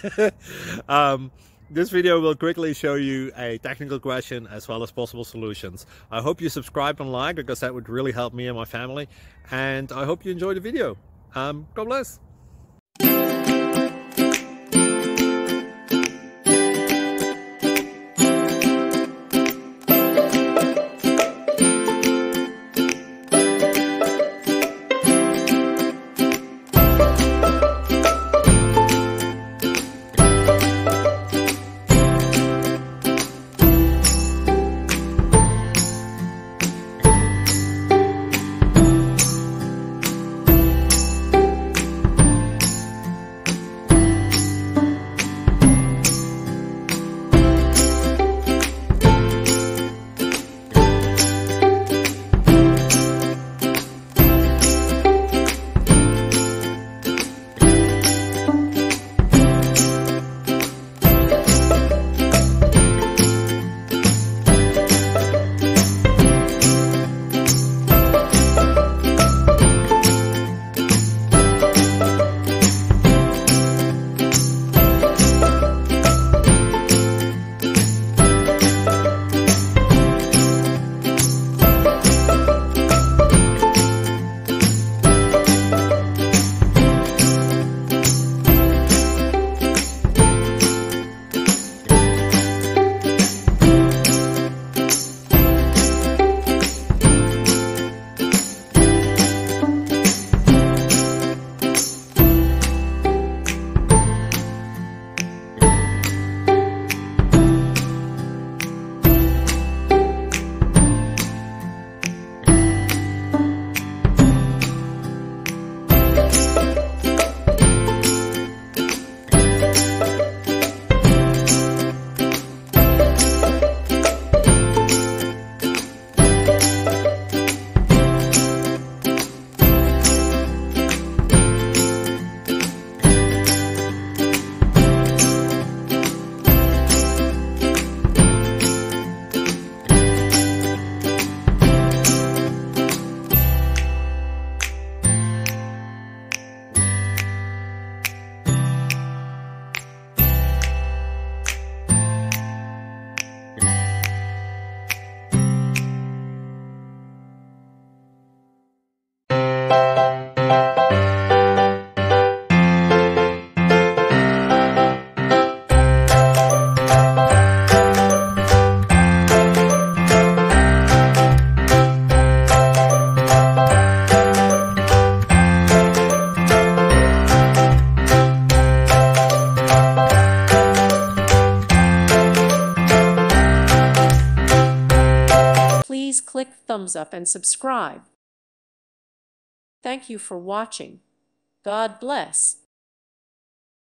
This video will quickly show you a technical question as well as possible solutions. I hope you subscribe and like, because that would really help me and my family. And I hope you enjoy the video. God bless. Please click thumbs up and subscribe. Thank you for watching. God bless.